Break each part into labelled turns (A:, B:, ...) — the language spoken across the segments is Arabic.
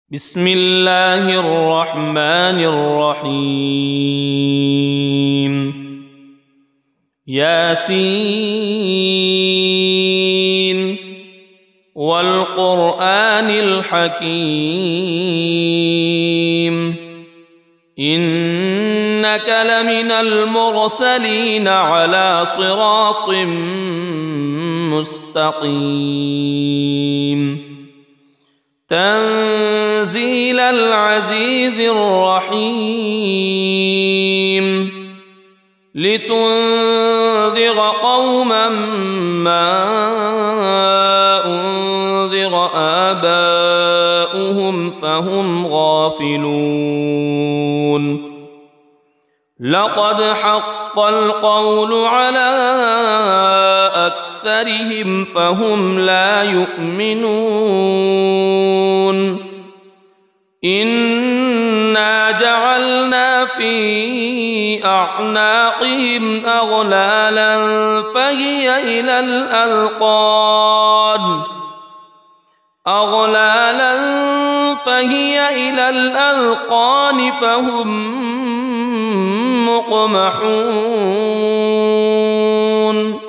A: بسم الله الرحمن الرحيم ياسين والقرآن الحكيم إنك لمن المرسلين على صراط مستقيم تنزيل العزيز الرحيم لتنذر قوما ما أنذر آباؤهم فهم غافلون لقد حق القول على أكثرهم فهم لا يؤمنون إنا جعلنا في أعناقهم أغلالا فهي إلى الأذقان فهم مقمحون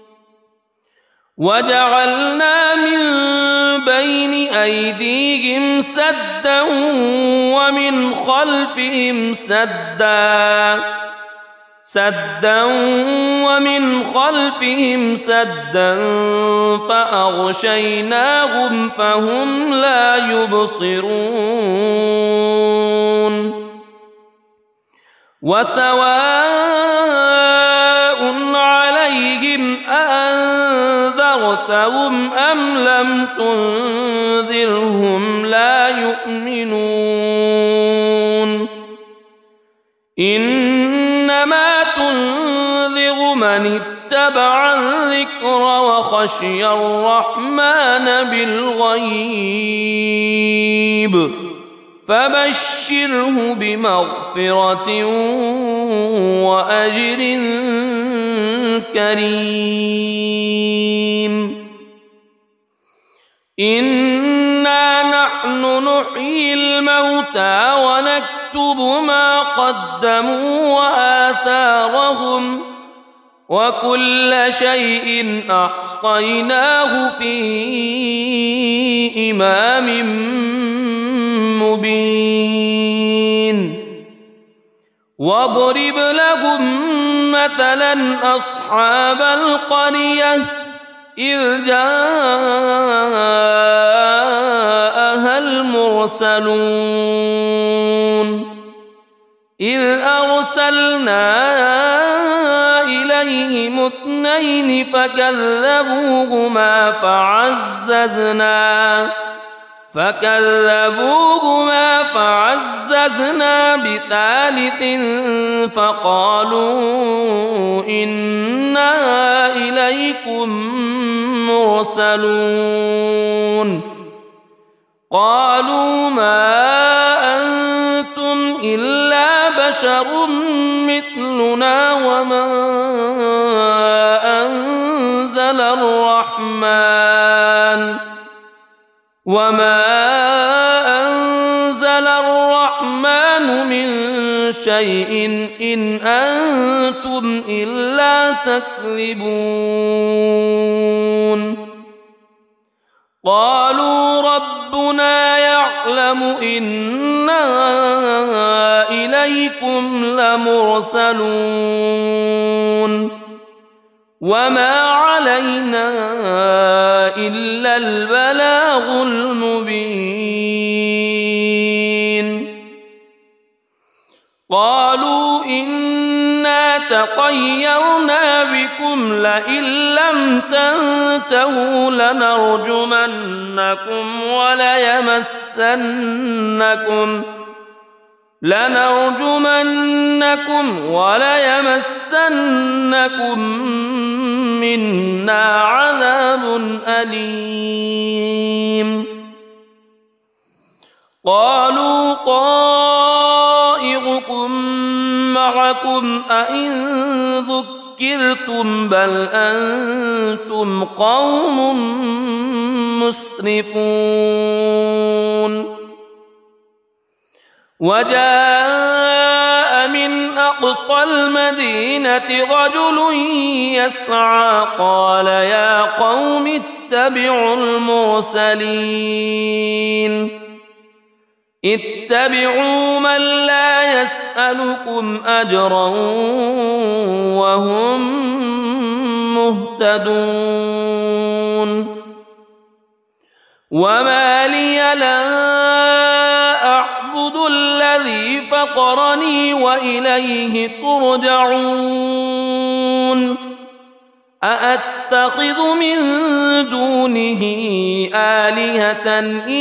A: وجعلنا من بين أيديهم سدا ومن خلفهم سدا فأغشيناهم فهم لا يبصرون وسواء عليهم أأنذرتهم أم لم تنذرهم لا يؤمنون إنما تنذر من اتبع الذكر وخشي الرحمن بالغيب فبشره بمغفرة وأجر كريم إنا نحن نحيي الموتى ونكتب ما قدموا وآثارهم وكل شيء أحصيناه في إمام مبين واضرب لهم مثلا أصحاب القرية إذ جاءها المرسلون إذ أرسلنا إليهم اثنين فكذبوهما فعززنا بثالث فقالوا إنا إليكم مرسلون قالوا ما أنتم إلا بشر مثلنا وما أنزل الرحمن من شيء إن أنتم إلا تكذبون قالوا ربنا يعلم إنا إليكم لمرسلون وما علينا إلا البلاغ المبين قالوا إنا تطيرنا بكم لئن لم تنتهوا لنرجمنكم وليمسنكم منا عذاب أليم قالوا طائركم معكم أئن ذكرتم بل أنتم قوم مسرفون وجاء من أقصى المدينة رجل يسعى قال يا قوم اتبعوا المرسلين اتبعوا من لا يسألكم أجرا وهم مهتدون وما لي لا أعبد الذي فطرني وإليه ترجعون أأتخذ من دونه آلهة إن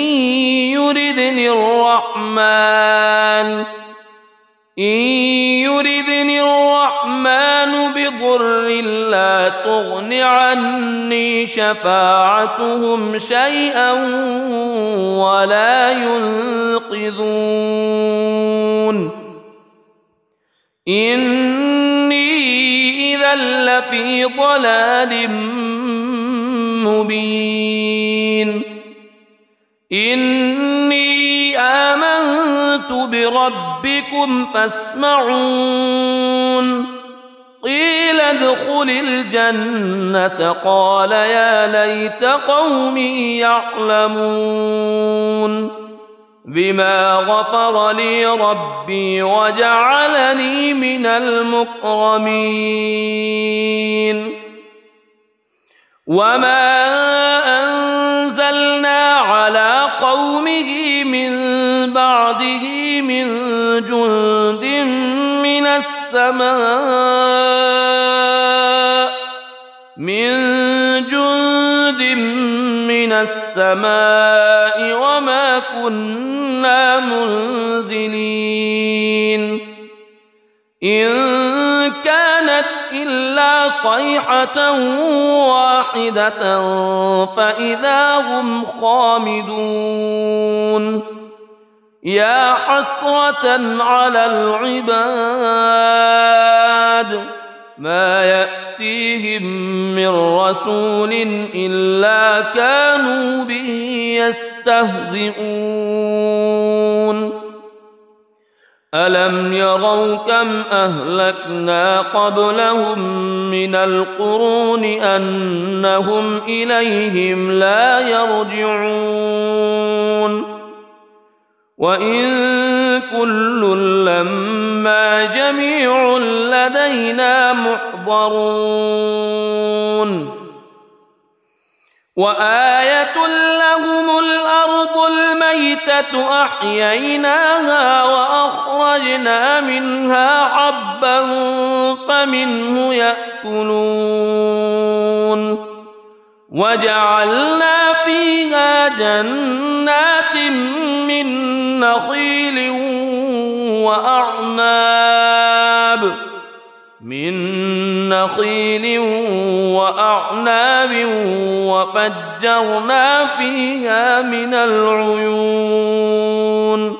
A: يردني الرحمن بضر لا تغن عني شفاعتهم شيئا ولا ينقذون إني إذا لفي ضلال مبين إني آمنت بربكم فاسمعون قيل ادخل الجنة قال يا ليت قومي يعلمون بما غفر لي ربي وجعلني من المكرمين وما أنزلنا على قومه من بعده من جند من السماء وما كنا منزلين إن كانت إلا صيحة واحدة فإذا هم خامدون يا حسرة على العباد ما يأتيهم من رسول إلا كانوا به يستهزئون ألم يروا كم أهلكنا قبلهم من القرون أنهم إليهم لا يرجعون وإن كل لما جميع لدينا محضرون وآية لهم الأرض الميتة أحييناها وأخرجنا منها حبا فمنه يأكلون وجعلنا فيها جنات من نخيل وأعناب وفجرنا فيها من العيون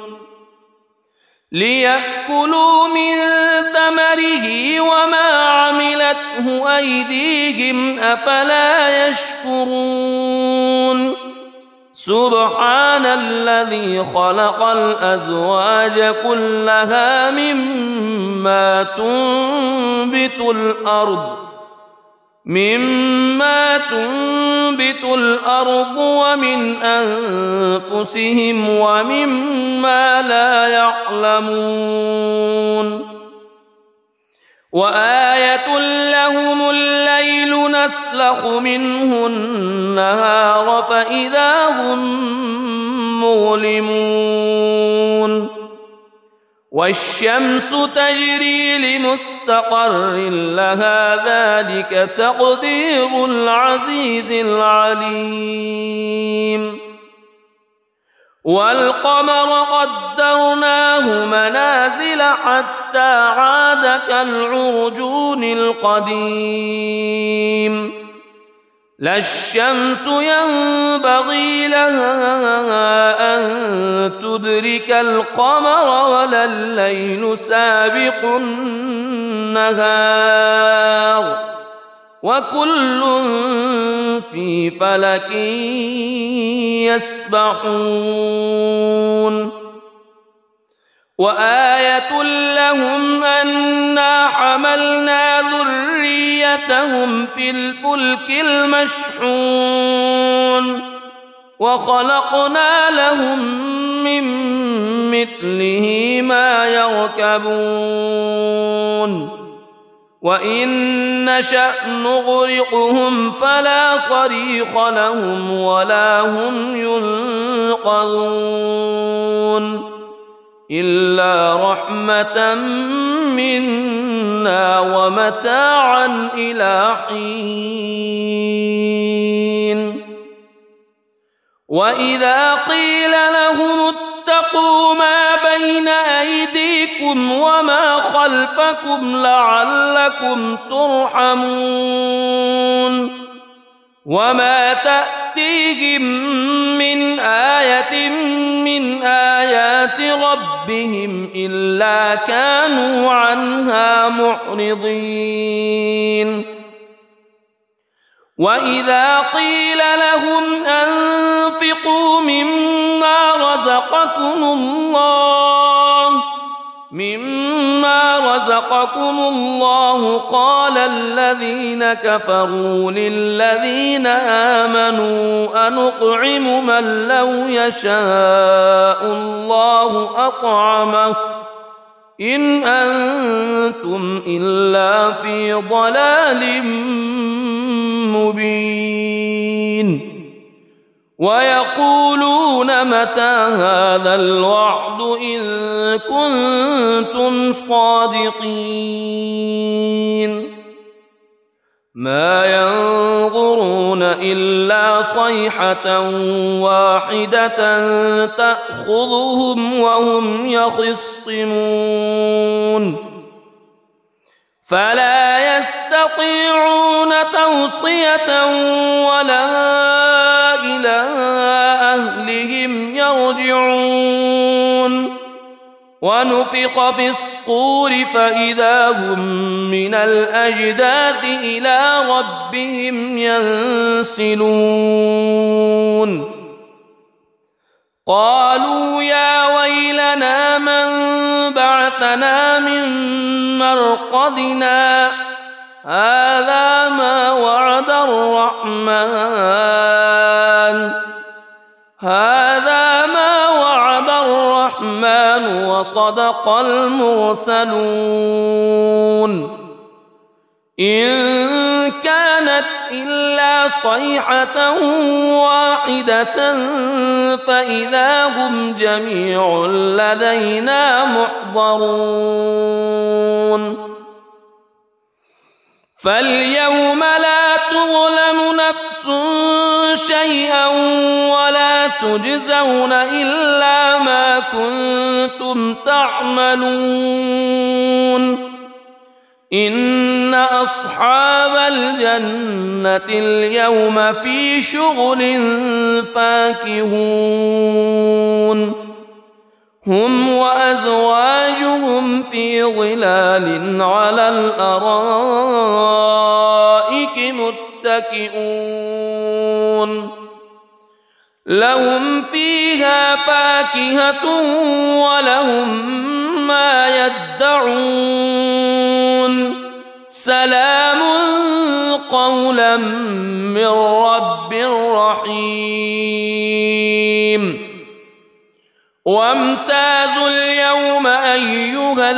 A: ليأكلوا من ثمره وما عملته أيديهم أفلا يشكرون سبحان الذي خلق الأزواج كلها مما تنبت الأرض ومن أنفسهم ومما لا يعلمون وآية لهم الليل نسلخ منه النهار فإذا هم مظلمون والشمس تجري لمستقر لها ذلك تقدير العزيز العليم والقمر قدرناه منازل حتى عاد كالعرجون القديم لا الشمس ينبغي لها أن تدرك القمر ولا الليل سابق النهار وكل في فلك يسبحون وآية لهم أنا حملنا ذريتهم في الفلك المشحون وخلقنا لهم من مثله ما يركبون وإن نشأ نغرقهم فلا صريخ لهم ولا هم ينقذون إلا رحمة منا ومتاعا إلى حين وإذا قيل لهم اتقوا ما بين أيديكم وما خلفكم لعلكم ترحمون وما تأتيهم من آية من آيات ربهم إلا كانوا عنها معرضين وإذا قيل لهم أنفقوا مما رزقكم الله قال الذين كفروا للذين آمنوا أنطعم من لو يشاء الله أطعمه إن أنتم إلا في ضلال مبين ويقولون متى هذا الوعد إن كنتم صادقين ما ينظرون إلا صيحة واحدة تأخذهم وهم يخصمون فلا يستطيعون توصية ولا إلى أهلهم يرجعون ونفخ في الصور فإذا هم من الأجداث إلى ربهم ينسلون قالوا يا ويلنا من بعثنا من مرقدنا هذا ما وعد الرحمن وصدق المرسلون إن كانت إلا صيحة واحدة فإذا هم جميع لدينا محضرون فاليوم لا تظلم نفس شيئا ولا تجزون إلا ما كنتم تعملون إن أصحاب الجنة اليوم في شغل فاكهون هم وأزواجهم في ظلال على الأرائك متكئون لهم فيها فاكهة ولهم ما يدعون سلام قولا من رب رحيم وامتازوا اليوم أيها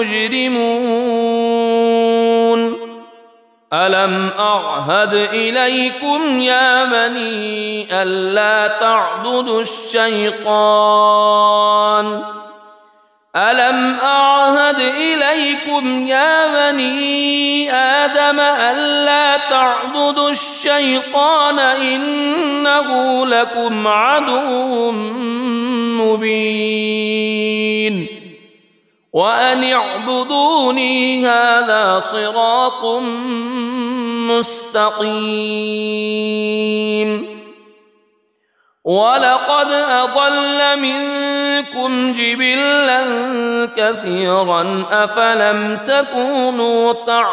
A: المجرمون ألم أعهد إليكم يا بني ألا تعبدوا الشيطان ألم أعهد إليكم يا بني آدم ألا تعبدوا الشيطان إنه لكم عدو مبين وأن اعبدوني هذا صراط مستقيم ولقد أضل منكم جبلا كثيرا أفلم تكونوا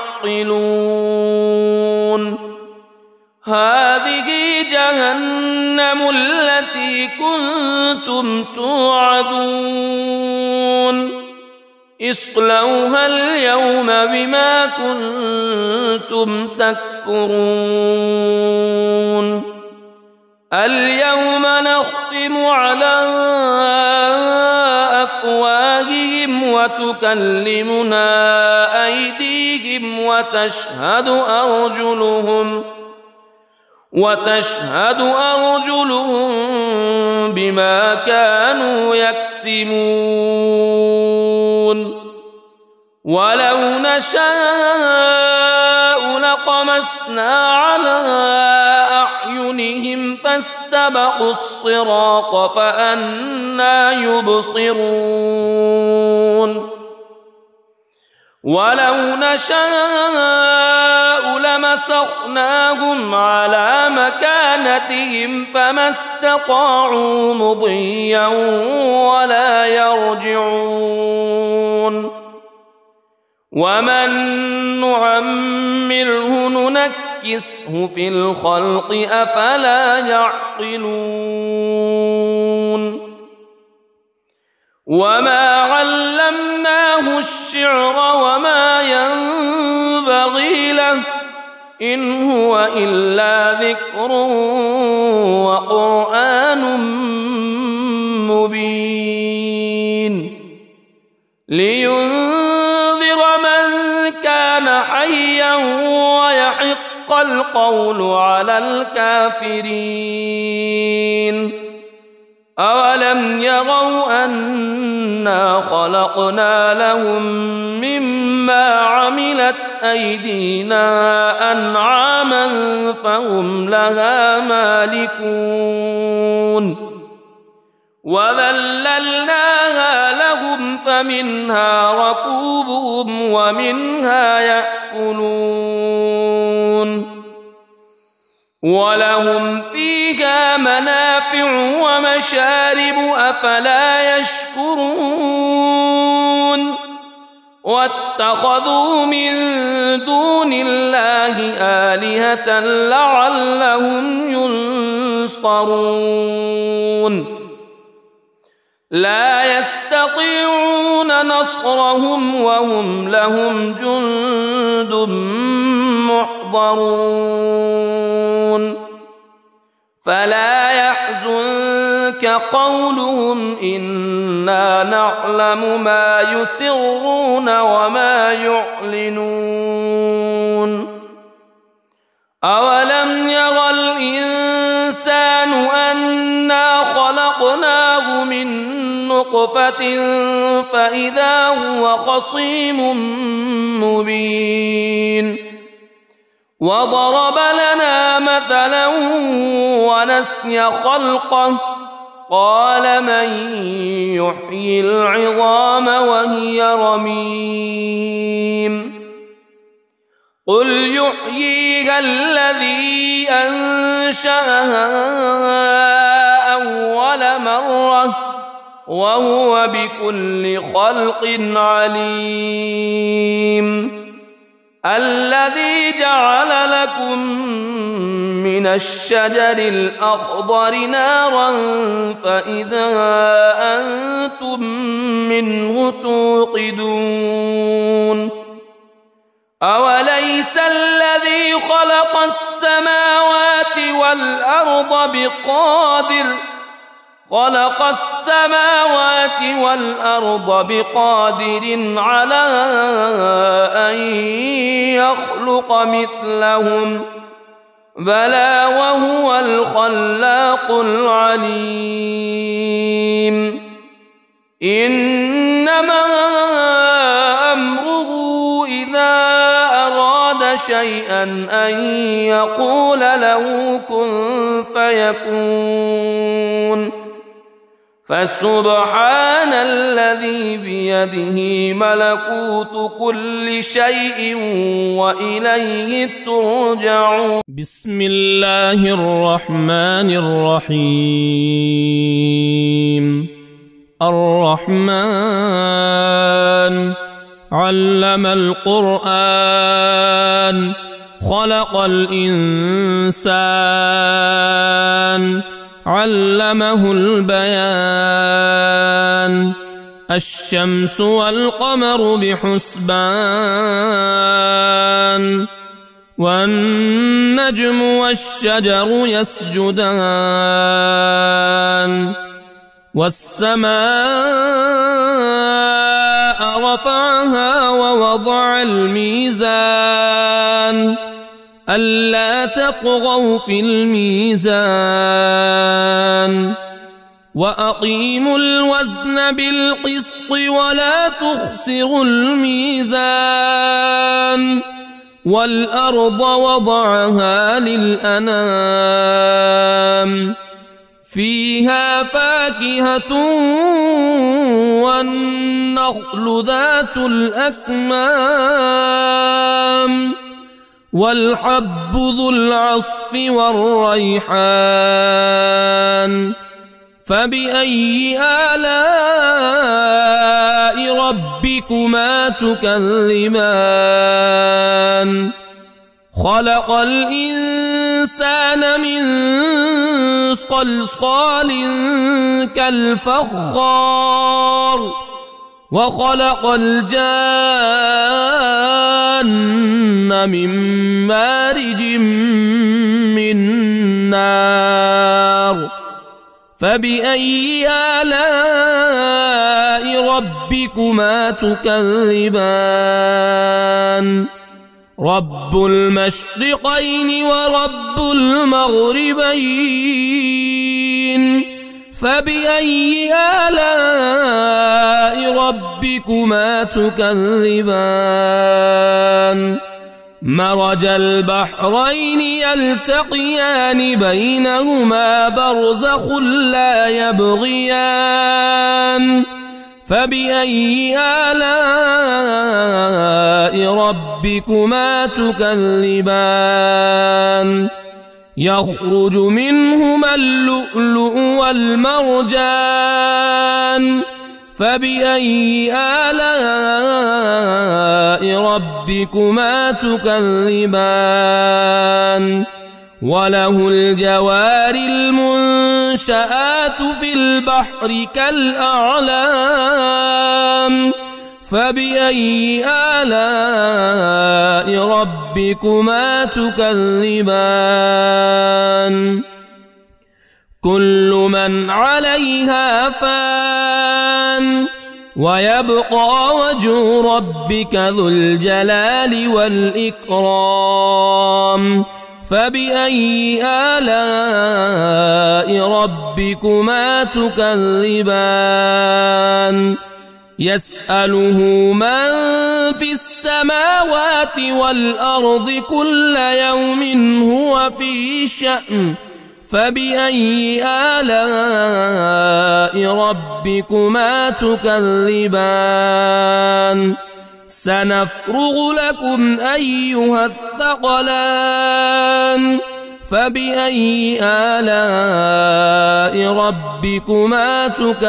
A: تعقلون هذه جهنم التي كنتم توعدون اصلوها اليوم بما كنتم تكفرون اليوم نختم على أفواههم وتكلمنا أيديهم وتشهد أرجلهم بما كانوا يكسبون ولو نشاء لطمسنا على أعينهم فاستبقوا الصراط فأنى يبصرون ولو نشاء لمسخناهم على مكانتهم فما استطاعوا مضيا ولا يرجعون ومن نعمره ننكسه في الخلق أفلا يعقلون وما علمناه الشعر وما ينبغي له إن هو إلا ذكر وقرآن مبين لينذر من كان حيا ويحق القول على الكافرين أولم يروا أنا خلقنا لهم مما عملت أيدينا أنعاما فهم لها مالكون وذللناها لهم فمنها ركوبهم ومنها يأكلون ولهم فيها منافع ومشارب أفلا يشكرون واتخذوا من دون الله آلهة لعلهم ينصرون لا يستطيعون نصرهم وهم لهم جند محضرون فلا يحزنك قولهم إنا نعلم ما يسرون وما يعلنون أولم يرى الإنسان أنا خلقناه من نطفة فإذا هو خصيم مبين وضرب لنا مثلا ونسي خلقه قال من يحيي العظام وهي رميم قل يحييها الذي أنشأها أول مرة وهو بكل خلق عليم الذي جعل لكم من الشجر الأخضر نارا فإذا أنتم منه توقدون أوليس الذي خلق السماوات والأرض بقادر على أن يخلق مثلهم بلى وهو الخلاق العليم إنما أمره إذا أراد شيئا أن يقول له كن فيكون فسبحان الذي بيده ملكوت كل شيء وإليه ترجعون
B: بسم الله الرحمن الرحيم الرحمن علم القرآن خلق الإنسان علمه البيان الشمس والقمر بحسبان والنجم والشجر يسجدان والسماء رفعها ووضع الميزان ألا تطغوا في الميزان وأقيموا الوزن بالقسط ولا تخسروا الميزان والأرض وضعها للأنام فيها فاكهة والنخل ذات الأكمام والحب ذو العصف والريحان فبأي آلاء ربكما تكذبان خلق الإنسان من صلصال كالفخار وخلق الجان من مارج من نار فبأي آلاء ربكما تكذبان رب المشرقين ورب المغربين فبأي آلاء ربكما تكذبان مرج البحرين يلتقيان بينهما برزخ لا يبغيان فبأي آلاء ربكما تكذبان يخرج منهما اللؤلؤ والمرجان فبأي آلاء ربكما تكذبان وله الجوار المنشآت في البحر كالأعلام فبأي آلاء ربكما تكذبان كل من عليها فان ويبقى وجه ربك ذو الجلال والإكرام فبأي آلاء ربكما تكذبان يسأله من في السماوات والأرض كل يوم هو في شأن فبأي آلاء ربكما تكذبان سنفرغ لكم أيها الثقلان فبأي آلاء ربكما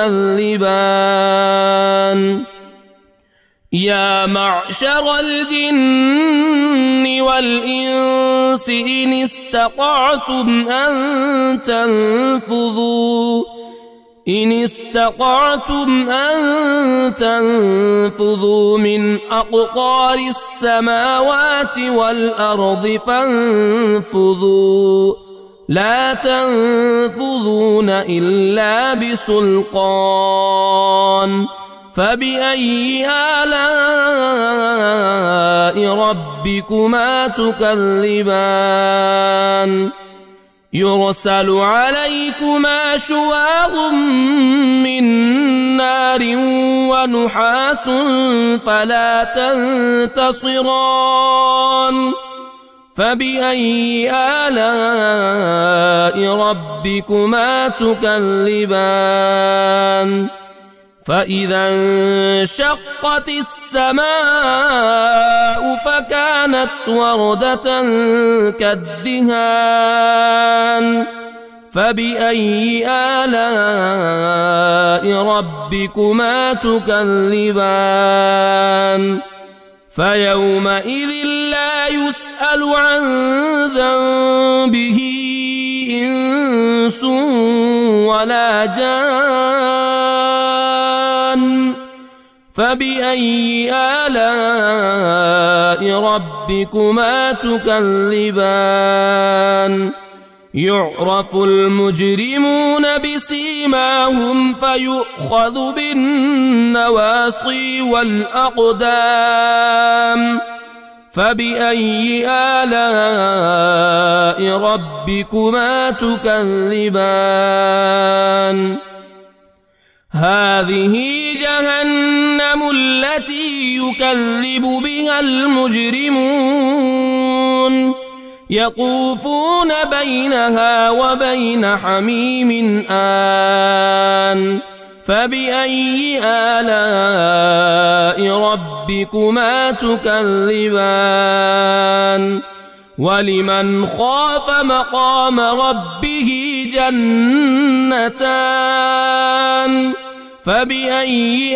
B: تكذبان يا معشر الجن والإنس إن استطعتم أن تنفذوا من أقطار السماوات والأرض فانفذوا لا تنفذون إلا بسلطان فبأي آلاء ربكما تكذبان يرسل عليكما شواظ من نار ونحاس فلا تنتصران فبأي آلاء ربكما تكذبان فإذا انشقت السماء فكانت وردة كالدهان فبأي آلاء ربكما تكذبان فيومئذ لا يسأل عن ذنبه إنس ولا جان فبأي آلاء ربكما تكذبان يعرف المجرمون بسيماهم فيؤخذ بالنواصي والأقدام فبأي آلاء ربكما تكذبان هذه جهنم التي يكذب بها المجرمون يطوفون بينها وبين حميم آن فبأي آلاء ربكما تكذبان ولمن خاف مقام ربه جنتان فبأي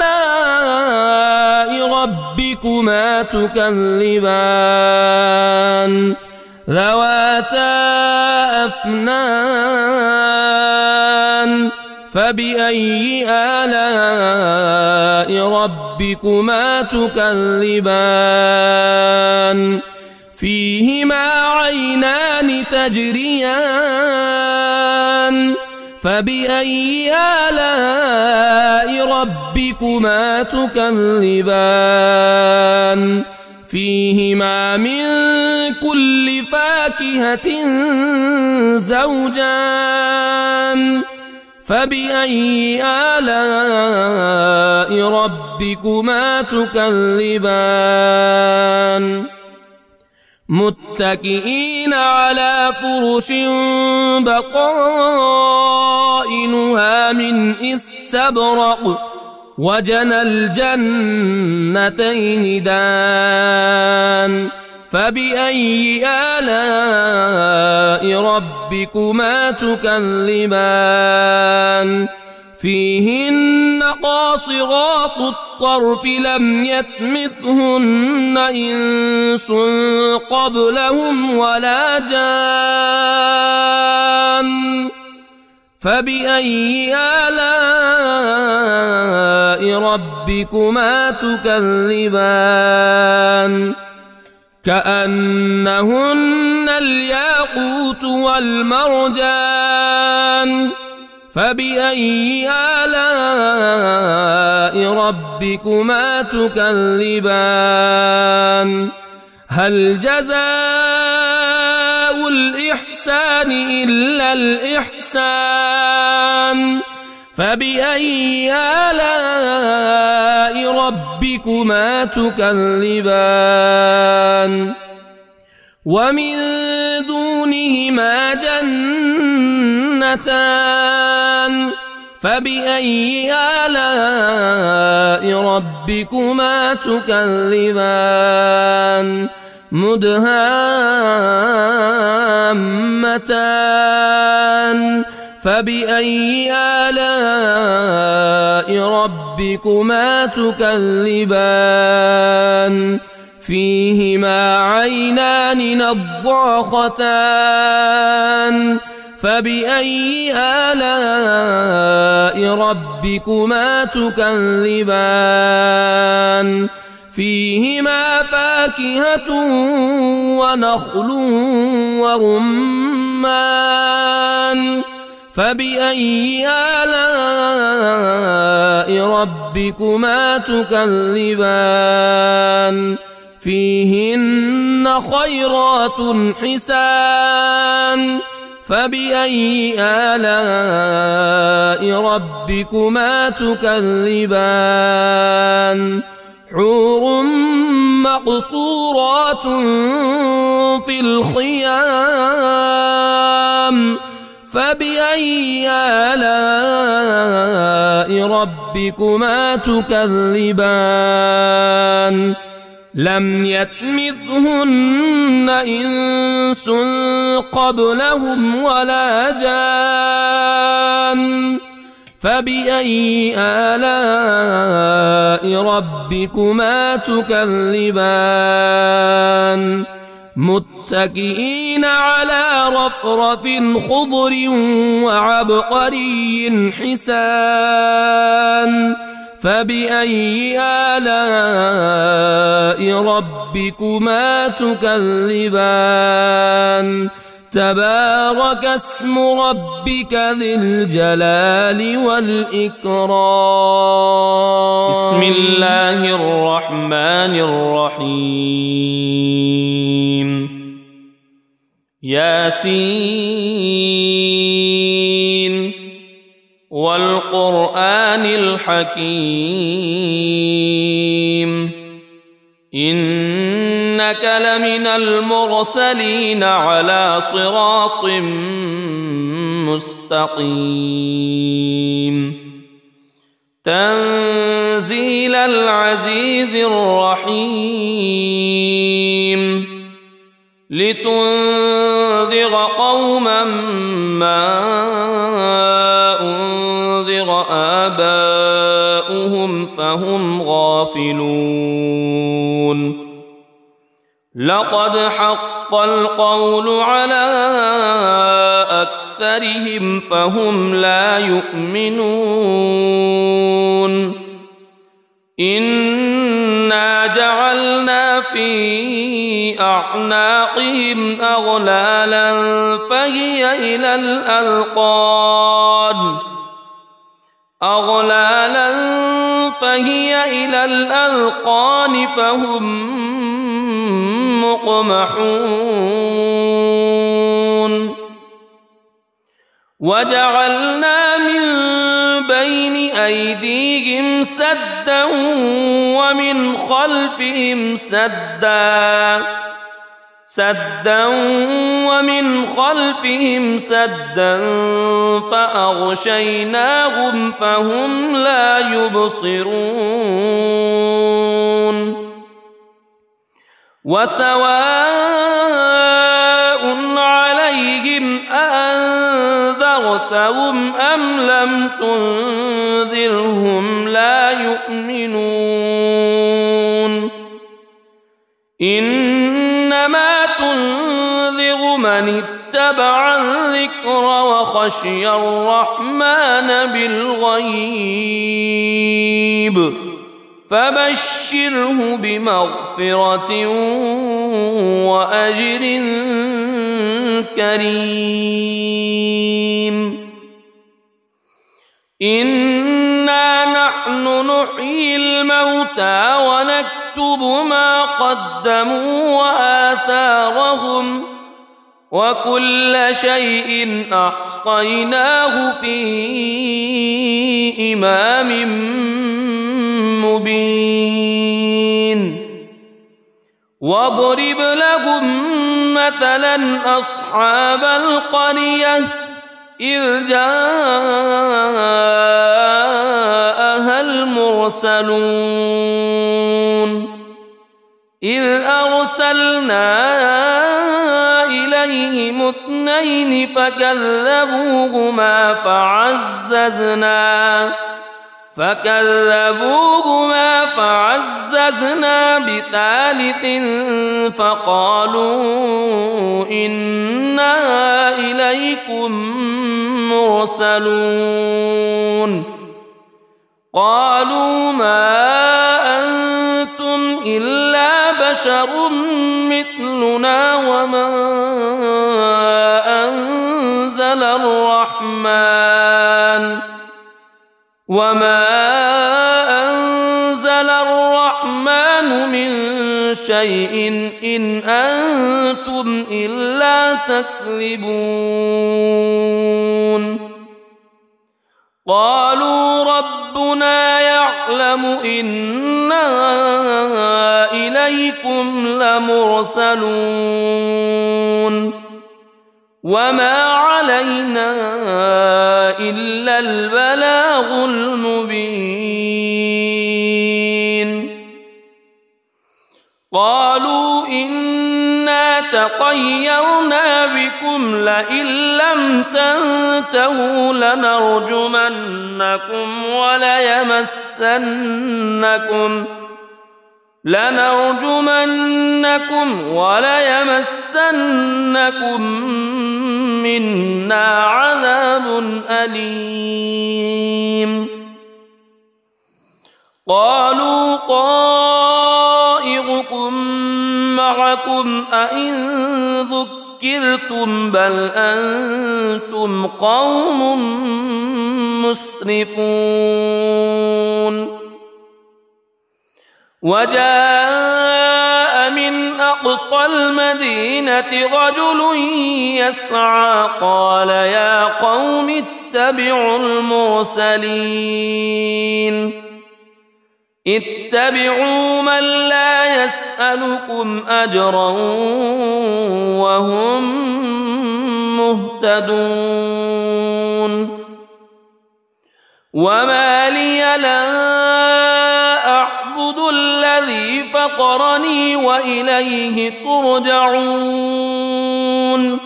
B: آلاء ربكما تكذبان ذواتا أفنان فبأي آلاء ربكما تكذبان فيهما عينان تجريان فبأي آلاء ربكما تكذبان فيهما من كل فاكهة زوجان فبأي آلاء ربكما تكذبان متكئين على فرش بطائنها من استبرق وجنى الجنتين دان فبأي آلاء ربكما تكذبان فيهن قاصرات الطرف لم يطمثهن إنس قبلهم ولا جان فبأي آلاء ربكما تكذبان كأنهن الياقوت والمرجان فبأي آلاء ربكما تكذبان هل جزاء الإحسان إلا الإحسان فبأي آلاء ربكما تكذبان ومن دونهما جنتان فبأي آلاء ربكما تكذبان مدهامتان فبأي آلاء ربكما تكذبان فيهما عينان نضاختان فبأي آلاء ربكما تكذبان فيهما فاكهة ونخل ورمان فبأي آلاء ربكما تكذبان فيهن خيرات حسان فبأي آلاء ربكما تكذبان حور مقصورات في الخيام فبأي آلاء ربكما تكذبان لم يطمثهن إنس قبلهم ولا جان فبأي آلاء ربكما تكذبان متكئين على رفرف خضر وعبقري حسان فبأي آلاء ربكما تكذبان تبارك اسم ربك ذي الجلال والإكرام.
A: بسم الله الرحمن الرحيم. ياسين والقرآن الحكيم إنك لمن المرسلين على صراط مستقيم تنزيل العزيز الرحيم لتنذر قوما ما أنذر آباؤهم فهم غافلون لقد حق القول على أكثرهم فهم لا يؤمنون إنا جعلنا في أعناقهم أغلالا فهي إلى الأذقان فهم مقمحون وجعلنا من بين أيديهم سدا ومن خلفهم سدا فأغشيناهم فهم لا يبصرون وسواء عليهم أأنذرتهم أم لم تنذرهم لا يؤمنون إنما تنذر من اتبع الذكر وخشي الرحمن بالغيب فبشره بمغفرة وأجر كريم إنا نحن نحيي الموتى ونكتب ما قدموا وآثارهم وكل شيء أحصيناه في إمام مبين واضرب لهم مثلا أصحاب القرية إذ جاءها المرسلون إذ أرسلنا إليهم اثنين فكذبوهما فعززنا بثالث فقالوا إنا إليكم مرسلون قالوا ما أنتم إلا بشر مثلنا وما أنزل الرحمن من شيء إن أنتم إلا تكذبون قالوا ربنا يعلم إنا إليكم لمرسلون وما علينا إلا البلاغ المبين قالوا إنا تطيرنا بكم لئن لم تنتهوا لنرجمنكم وليمسنكم منا عذاب أليم قالوا طائركم معكم أئن ذكرتم بل أنتم قوم مسرفون وجاء من أقصى المدينة رجل يسعى قال يا قوم اتبعوا المرسلين اتبعوا من لا يسألكم أجرا وهم مهتدون وما لي لا أعبد الذي فطرني وإليه ترجعون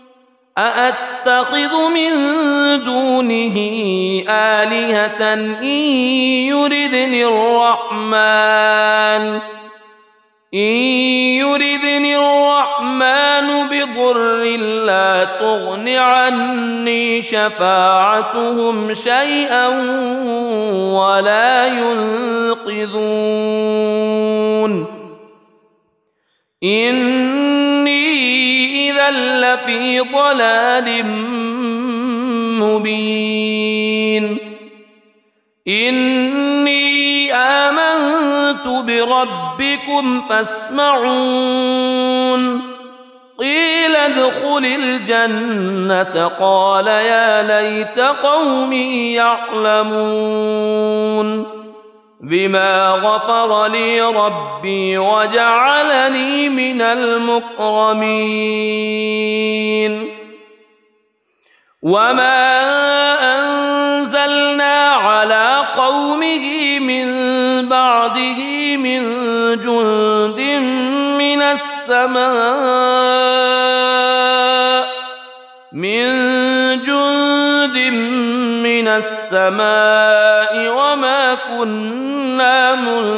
A: أأتخذ من دونه آلهة إن يردني الرحمن بضر لا تغن عني شفاعتهم شيئا ولا ينقذون إني إذا لفي ضلال مبين إني آمنت بربكم فاسمعون قيل ادخل الجنة قال يا ليت قومي يعلمون بما غفر لي ربي وجعلني من المكرمين وما أنزلنا على قومه من بعده من جند من السماء وما كنا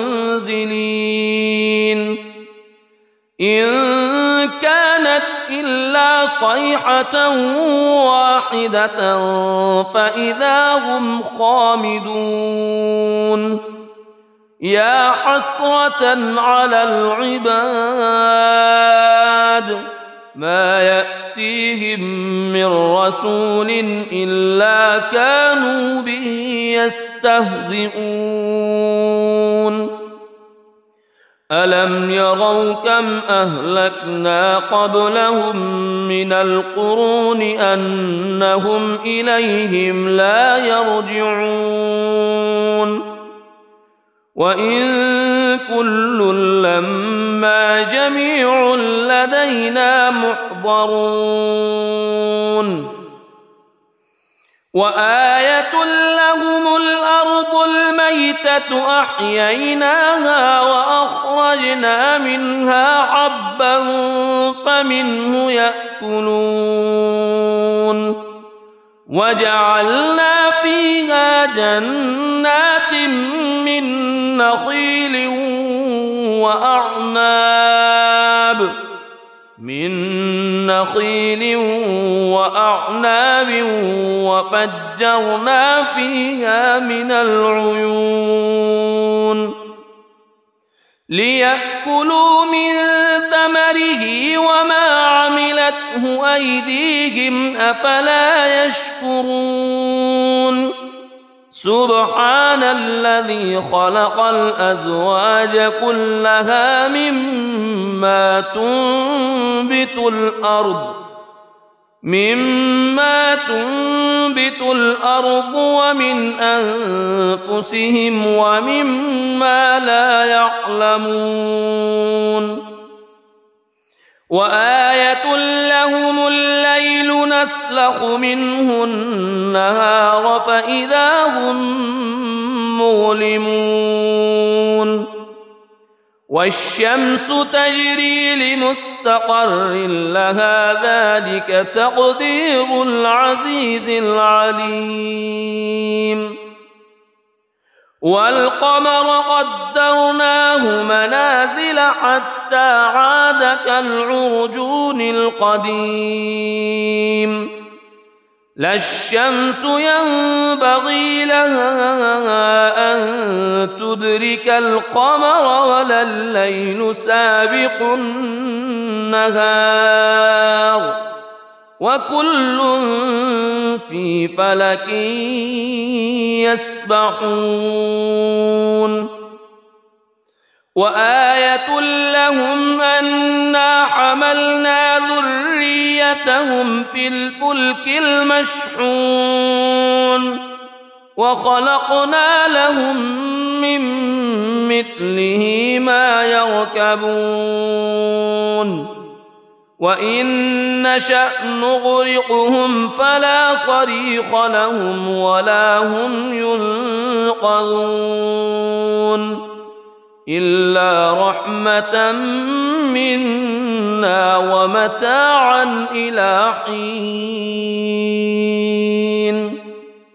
A: منزلين إن كانت إلا صيحة واحدة فإذا هم خامدون يا حسرة على العباد ما يأتيهم من رسول إلا كانوا به يستهزئون ألم يروا كم أهلكنا قبلهم من القرون أنهم إليهم لا يرجعون وإن كل لما جميع لدينا محضرون وآية لهم الأرض الميتة أحييناها وأخرجنا منها حبا فمنه يأكلون وجعلنا فيها جنات من نخيل وأعناب وفجرنا فيها من العيون ليأكلوا من ثمره وما عملته أيديهم أفلا يشكرون سبحان الذي خلق الأزواج كلها مما تنبت الأرض ومن أنفسهم ومما لا يعلمون وآية لهم الليل نسلخ منه النهار فإذا هم مظلمون والشمس تجري لمستقر لها ذلك تقدير العزيز العليم والقمر قدرناه منازل حتى عاد كالعرجون القديم لا الشمس ينبغي لها أن تدرك القمر ولا الليل سابق النهار وكل في فلك يسبحون وآية لهم أنا حملنا ذريتهم في الفلك المشحون وخلقنا لهم من مثله ما يركبون وإن نشأ نغرقهم فلا صريخ لهم ولا هم ينقذون إلا رحمة منا ومتاعا إلى حين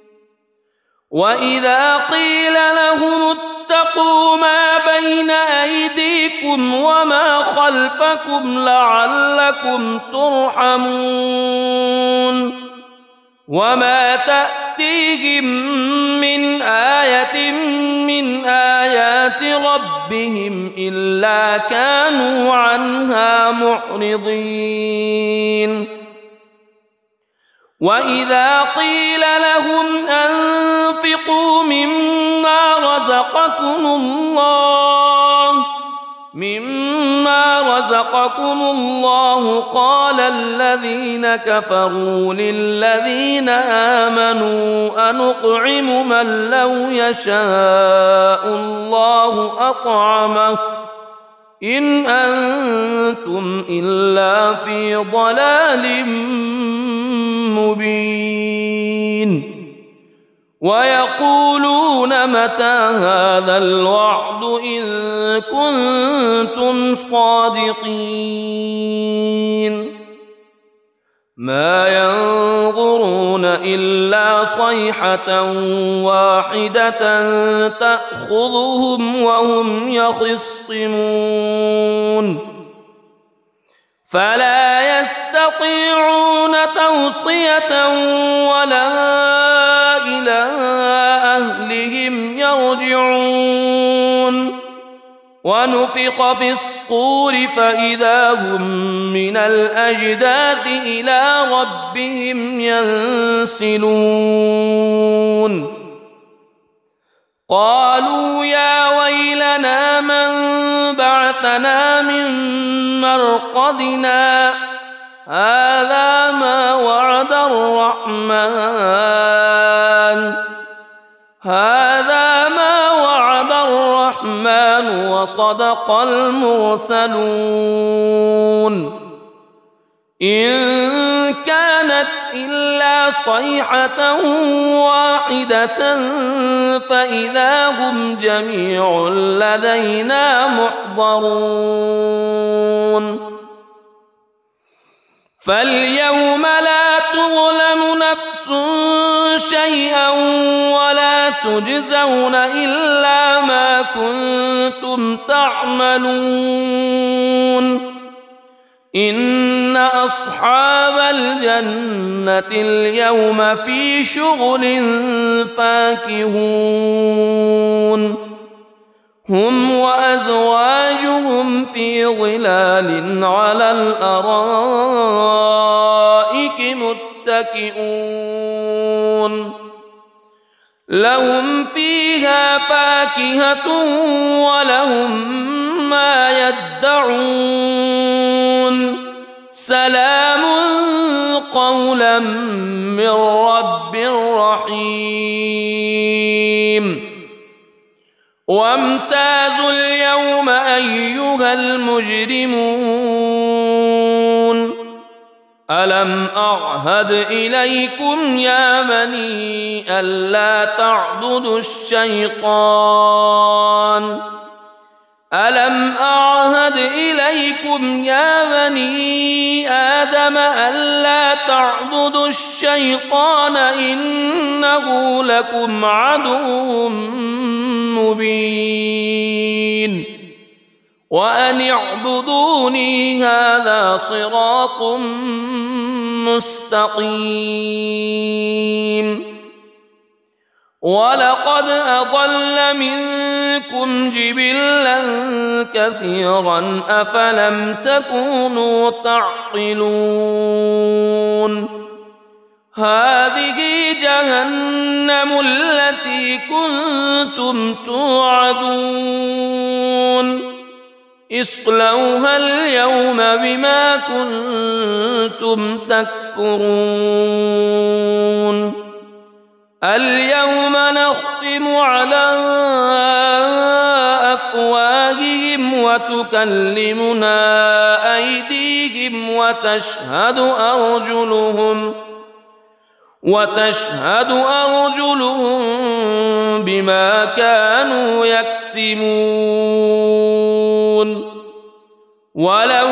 A: وإذا قيل لهم اتقوا ما بين أيديكم وما خلفكم لعلكم ترحمون وما تأتيهم من آية من آيات ربهم إلا كانوا عنها معرضين وإذا قيل لهم أنفقوا مما رزقكم الله قال الذين كفروا للذين آمنوا أنطعم من لو يشاء الله أطعمه إن أنتم إلا في ضلال مبين ويقولون متى هذا الوعد إن كنتم صادقين ما ينظرون إلا صيحة واحدة تأخذهم وهم يخصمون فلا يستطيعون توصية ولا إلى أهلهم يرجعون ونفخ في الصور فإذا هم من الأجداث إلى ربهم ينسلون قالوا يا ويلنا من بعثنا من مرقدنا هذا ما وعد الرحمن وصدق المرسلون إن كانت إلا صيحة واحدة فإذا هم جميع لدينا محضرون فاليوم لا تظلم نفس شيئا ولا تجزون إلا ما كنتم تعملون إن أصحاب الجنة اليوم في شغل فاكهون هم وأزواجهم في ظلال على الأرائك متكئون لهم فيها فاكهة ولهم ما يدعون سلام قولا من رب رحيم وامتازوا اليوم أيها المجرمون ألم أعهد إليكم يا بني ألا تعبدوا الشيطان ألم أعهد إليكم يا بني آدم ألا تعبدوا الشيطان إنه لكم عدو مبين وأن اعبدوني هذا صراط مستقيم ولقد أضل منكم جبلا كثيرا أفلم تكونوا تعقلون هذه جهنم التي كنتم توعدون اصلوها اليوم بما كنتم تكفرون اليوم نختم على أفواههم وتكلمنا أيديهم وتشهد أرجلهم بما كانوا يكسبون ولو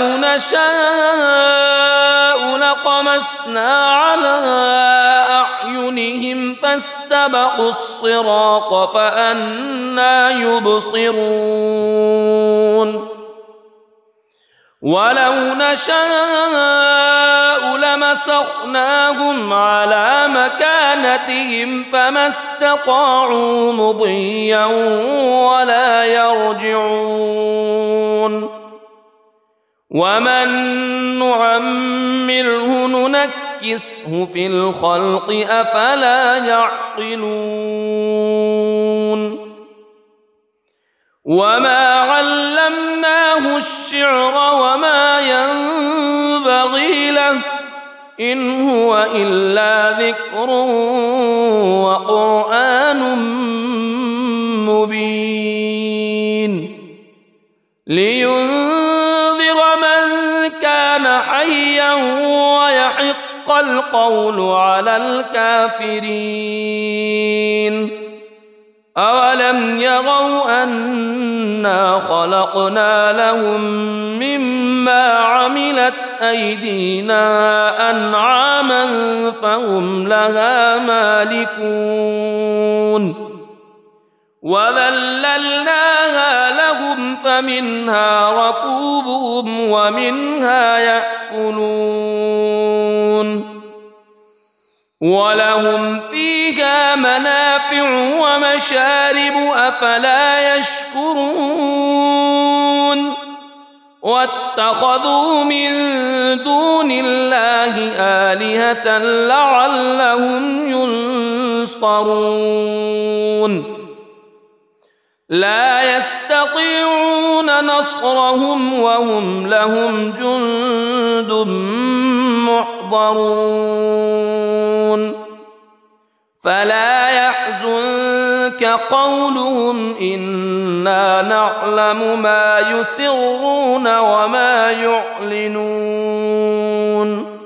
A: نشاء لطمسنا على أعينهم فاستبقوا الصراط فأنى يبصرون ولو نشاء لمسخناهم على مكانتهم فما استطاعوا مضيا ولا يرجعون ومن نعمره ننكسه في الخلق أفلا يعقلون وما علمناه الشعر وما ينبغي له إن هو إلا ذكر وقرآن مبين لينذر من كان حيا ويحق القول على الكافرين أولم يروا أنا خلقنا لهم مما عملت أيدينا أنعاما فهم لها مالكون وذللناها لهم فمنها ركوبهم ومنها يأكلون ولهم فيها منافع ومشارب أفلا يشكرون واتخذوا من دون الله آلهة لعلهم ينصرون لا يستطيعون نصرهم وهم لهم جند محضرون فلا يحزنك قولهم إنا نعلم ما يسرون وما يعلنون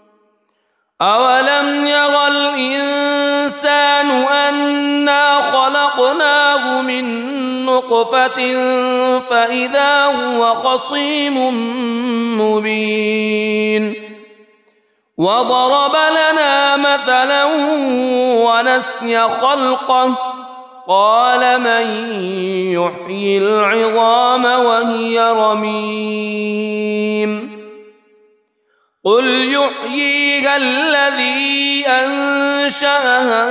A: أولم ير الإنسان أنا خلقناه من نطفة فإذا هو خصيم مبين وضرب لنا مثلا ونسي خلقه قال من يحيي العظام وهي رميم قل يحييها الذي أنشأها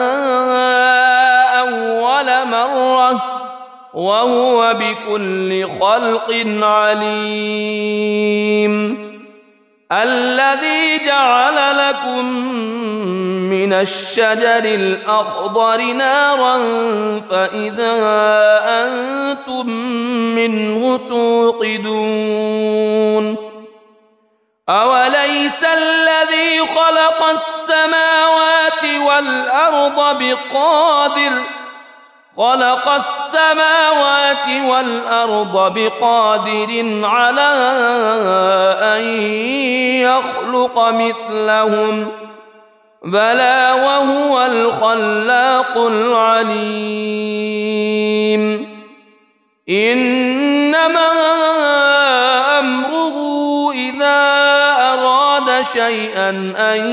A: أول مرة وهو بكل خلق عليم الذي جعل لكم من الشجر الأخضر نارا فإذا أنتم منه توقدون أوليس الذي خلق السماوات والأرض بقادر على أن يخلق مثلهم بلى وهو الخلاق العليم إنما أمره إذا أراد شيئا أن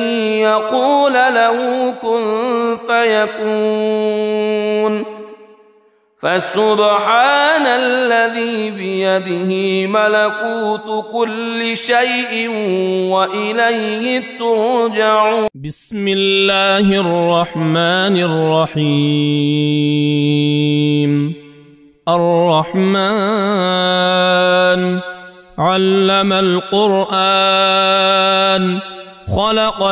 A: يقول له كن فيكون فسبحان الذي بيده ملكوت كل شيء وإليه ترجعون.
B: بسم الله الرحمن الرحيم. الرحمن علم القرآن خلق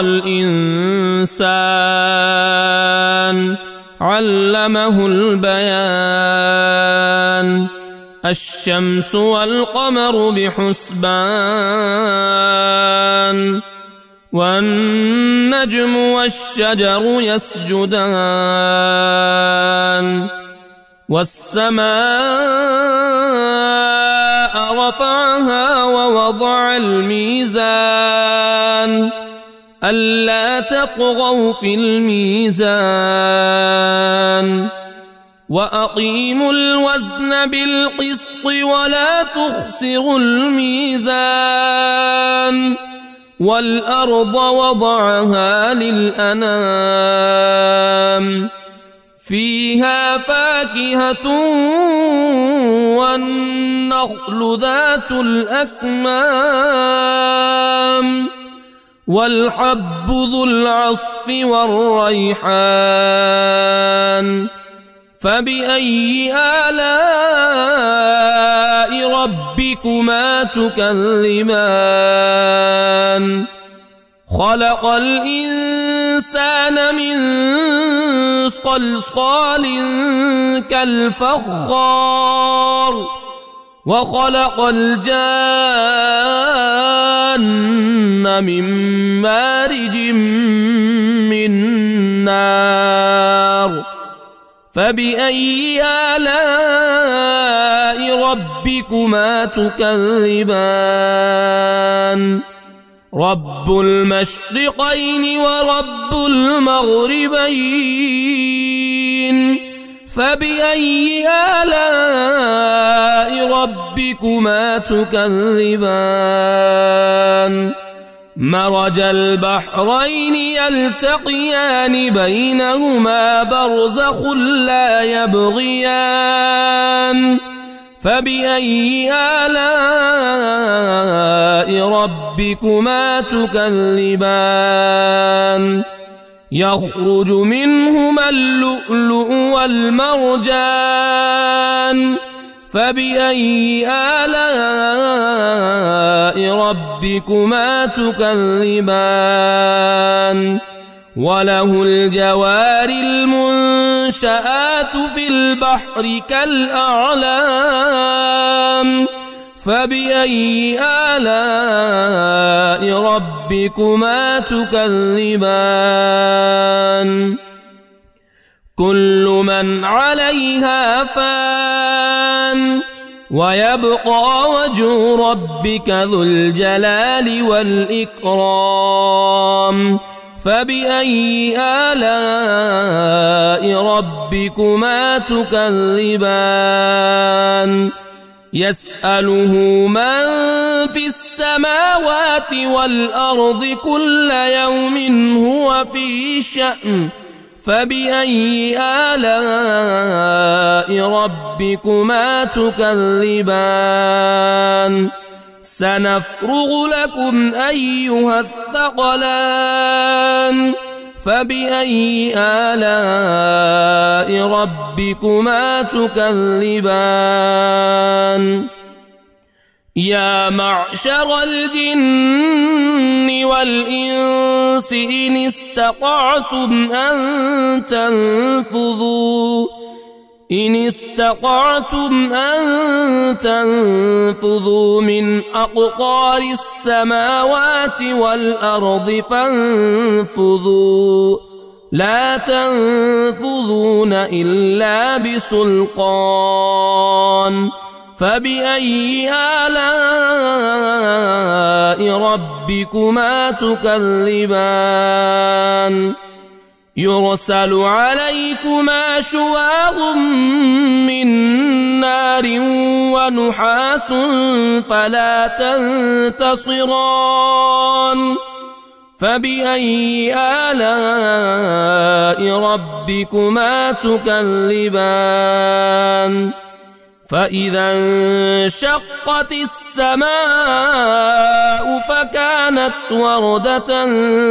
B: الإنسان علمه البيان. الشمس والقمر بحسبان والنجم والشجر يسجدان. والسماء رفعها ووضع الميزان ألا تطغوا في الميزان وأقيموا الوزن بالقسط ولا تخسروا الميزان. والأرض وضعها للأنام فيها فاكهة والنخل ذات الأكمام والحب ذو العصف والريحان. فبأي آلاء ربكما تكذبان؟ خلق الإنسان من صلصال كالفخار وخلق الجان من مارج من نار. فبأي آلاء ربكما تكذبان؟ رب المشرقين ورب المغربين. فبأي آلاء ربكما تكذبان؟ مرج البحرين يلتقيان بينهما برزخ لا يبغيان. فبأي آلاء ربكما تكذبان؟ يخرج منهما اللؤلؤ والمرجان. فبأي آلاء ربكما تكذبان؟ وله الجوار المنشآت في البحر كالأعلام. فبأي آلاء ربكما تكذبان؟ كل من عليها فان ويبقى وجه ربك ذو الجلال والإكرام. فبأي آلاء ربكما تكذبان؟ يسأله من في السماوات والأرض كل يوم هو في شأن. فبأي آلاء ربكما تكذبان؟ سنفرغ لكم أيها الثقلان. فبأي آلاء ربكما تكذبان؟ يا معشر الجن والإنس إن استطعتم أن تنفذوا من أقطار السماوات والأرض فانفذوا لا تنفذون إلا بسلطان. فبأي آلاء ربكما تكذبان؟ يرسل عليكما شواظ من نار ونحاس فلا تنتصران. فبأي آلاء ربكما تكذبان فإذا انشقت السماء فكانت وردة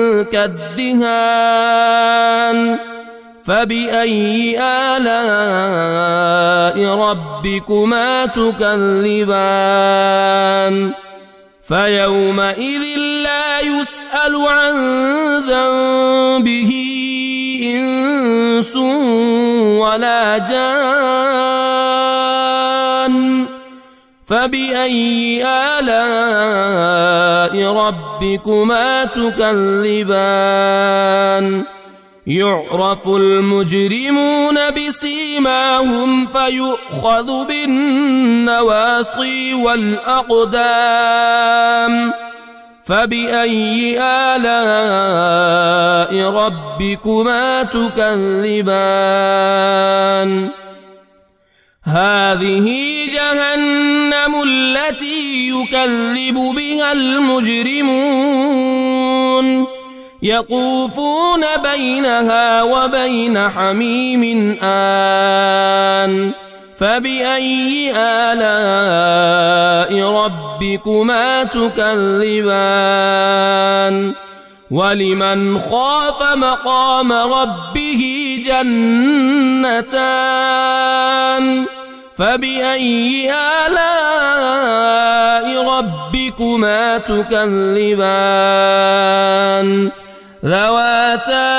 B: كالدهان فبأي آلاء ربكما تكذبان فيومئذ لا يسأل عن ذنبه إنس ولا جان فبأي آلاء ربكما تكذبان يعرف المجرمون بسيماهم فيؤخذ بالنواصي والأقدام فبأي آلاء ربكما تكذبان هذه جهنم التي يكذب بها المجرمون يطوفون بينها وبين حميم آن فبأي آلاء ربكما تكذبان ولمن خاف مقام ربه جنتان فبأي آلاء ربكما تكذبان ذواتا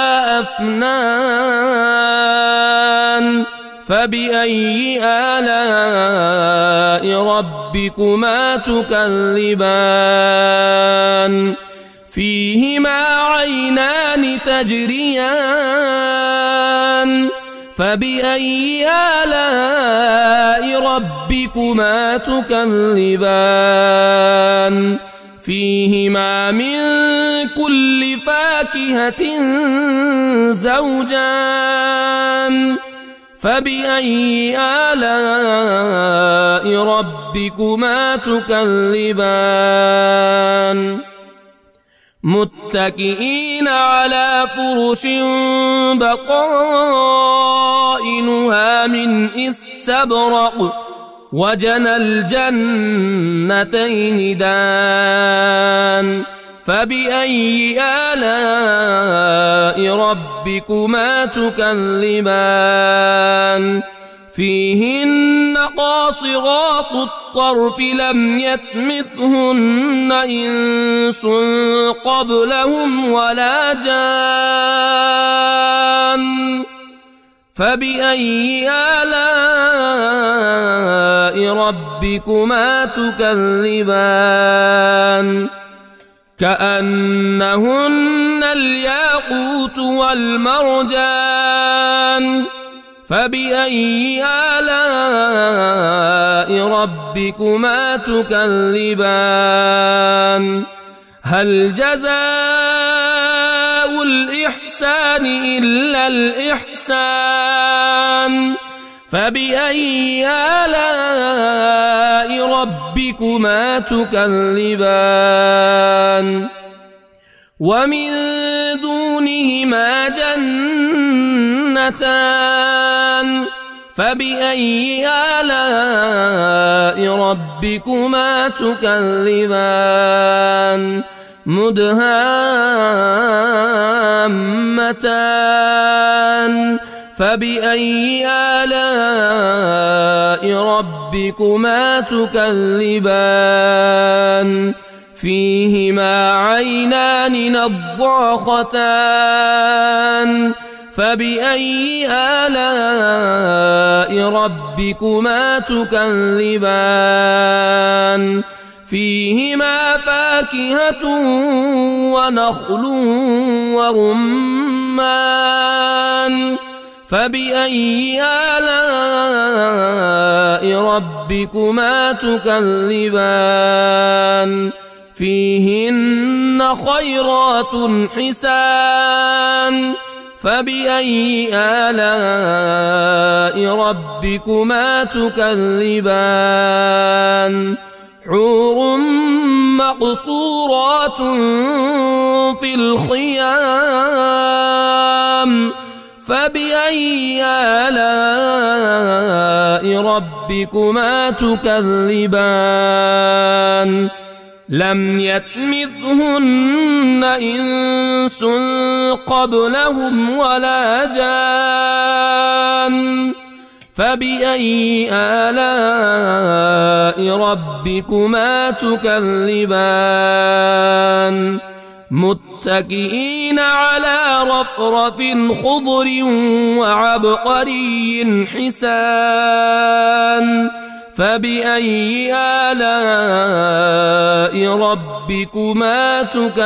B: أفنان فبأي آلاء ربكما تكذبان فيهما عينان تجريان فبأي آلاء ربكما تكذبان فيهما من كل فاكهة زوجان فبأي آلاء ربكما تكذبان متكئين على فرش بطائنها من استبرق وجنى الجنتين دان فبأي آلاء ربكما تكذبان فيهن قاصرات الطرف لم يطمثهن إنس قبلهم ولا جان فبأي آلاء ربكما تكذبان كأنهن الياقوت والمرجان فبأي آلاء ربكما تكذبان هل جزاء الإحسان إلا الإحسان فبأي آلاء ربكما تكذبان ومن دونهما جنتان فبأي آلاء ربكما تكذبان مدهامتان فبأي آلاء ربكما تكذبان فيهما عينان نضاختان فبأي آلاء ربكما تكذبان فيهما فاكهة ونخل ورمان فبأي آلاء ربكما تكذبان فيهن خيرات حسان فبأي آلاء ربكما تكذبان حور مقصورات في الخيام فبأي آلاء ربكما تكذبان لم يطمثهن إنس قبلهم ولا جان فبأي آلاء ربكما تكذبان متكئين على رفرف خضر وعبقري حسان فبأي آلاء ربكما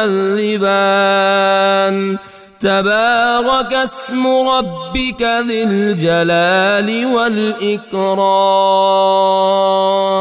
B: تكذبان تبارك اسم ربك ذي الجلال والإكرام.